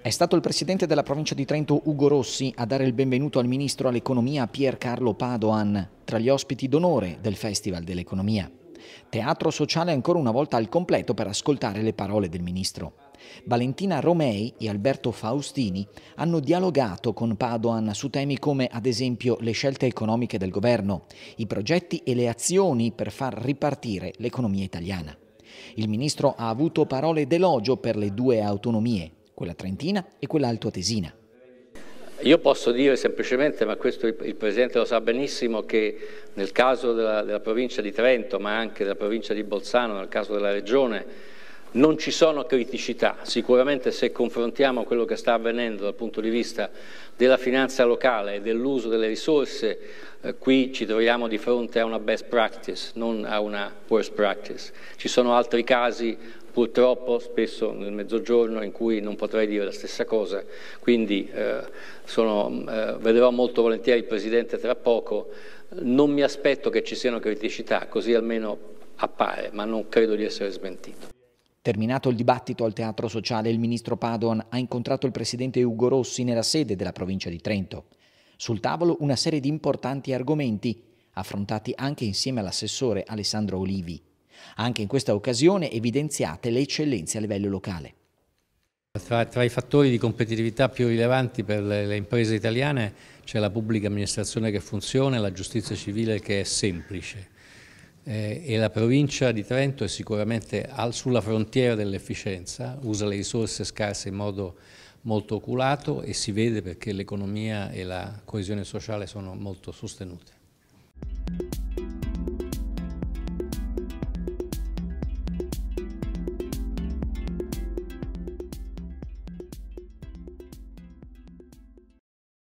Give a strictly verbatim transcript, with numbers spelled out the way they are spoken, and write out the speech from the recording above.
È stato il presidente della provincia di Trento Ugo Rossi a dare il benvenuto al ministro all'economia Piercarlo Padoan, tra gli ospiti d'onore del Festival dell'Economia. Teatro sociale ancora una volta al completo per ascoltare le parole del ministro. Valentina Romei e Alberto Faustini hanno dialogato con Padoan su temi come, ad esempio, le scelte economiche del governo, i progetti e le azioni per far ripartire l'economia italiana. Il ministro ha avuto parole d'elogio per le due autonomie, quella trentina e quella altoatesina. Io posso dire semplicemente, ma questo il, il Presidente lo sa benissimo, che nel caso della, della provincia di Trento, ma anche della provincia di Bolzano, nel caso della Regione, non ci sono criticità. Sicuramente se confrontiamo quello che sta avvenendo dal punto di vista della finanza locale e dell'uso delle risorse, eh, qui ci troviamo di fronte a una best practice, non a una worst practice. Ci sono altri casi, purtroppo, spesso nel Mezzogiorno, in cui non potrei dire la stessa cosa, quindi eh, sono, eh, vedrò molto volentieri il Presidente tra poco. Non mi aspetto che ci siano criticità, così almeno appare, ma non credo di essere smentito. Terminato il dibattito al Teatro Sociale, il ministro Padoan ha incontrato il presidente Ugo Rossi nella sede della provincia di Trento. Sul tavolo una serie di importanti argomenti, affrontati anche insieme all'assessore Alessandro Olivi. Anche in questa occasione evidenziate le eccellenze a livello locale. Tra, tra i fattori di competitività più rilevanti per le, le imprese italiane c'è la pubblica amministrazione che funziona e la giustizia civile che è semplice. Eh, e la provincia di Trento è sicuramente al, sulla frontiera dell'efficienza, usa le risorse scarse in modo molto oculato e si vede perché l'economia e la coesione sociale sono molto sostenute.